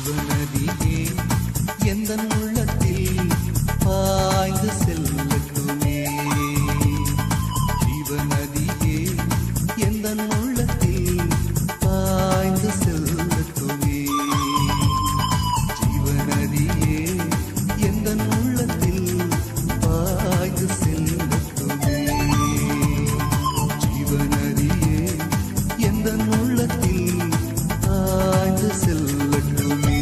ஜீவநதியே எந்தன் உள்ளத்தில் பாய்ந்து செல்லட்டுமே. ஜீவநதியே எந்தன் உள்ளத்தில் பாய்ந்து செல்லட்டுமே. ஜீவநதியே எந்தன் உள்ளத்தில் பாய்ந்து செல்லட்டுமே. ஜீவநதியே எந்தன் உள்ளத்தில் பாய்ந்து செல்லட்டுமே.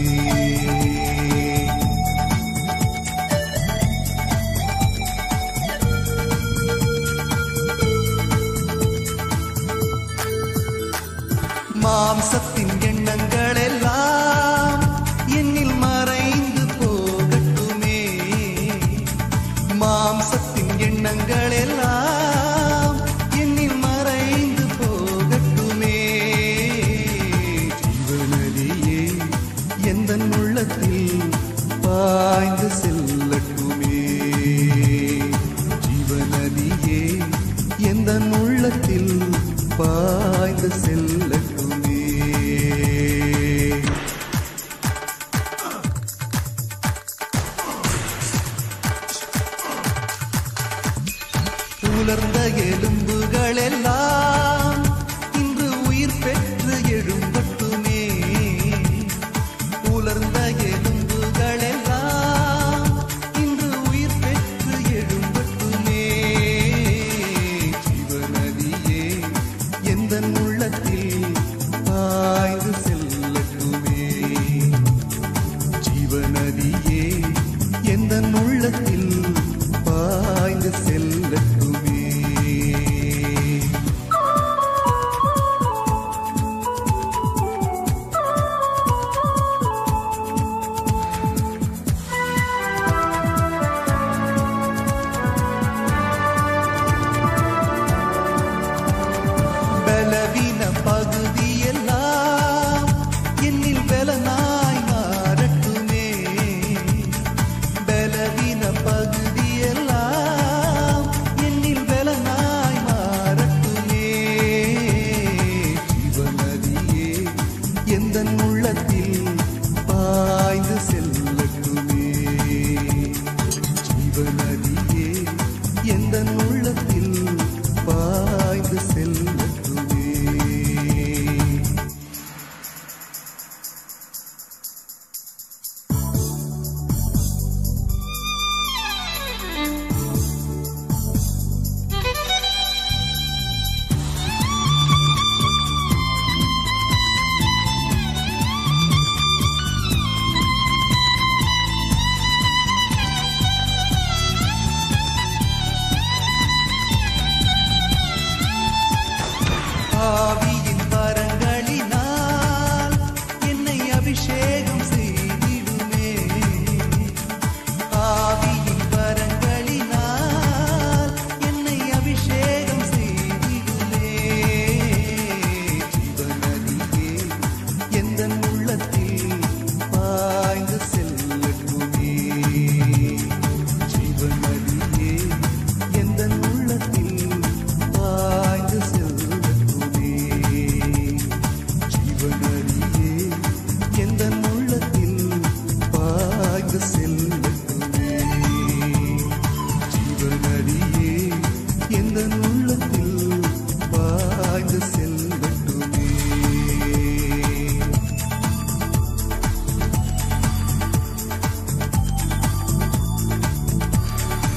மாம்சத்தின் எண்ணங்கள் எல்லாம் என்னில் மறைந்து போகட்டுமே. மாம்சத்தின் எண்ணங்கள் எல்லாம் என்னில் மறைந்து போகட்டுமே. ஜீவநதியே எந்தன் உள்ளத்தில் பாய்ந்து செல்லட்டுமே. ஜீவநதியே எந்தன் உள்ளத்தில் பாய்ந்து செல்லட்டுமே.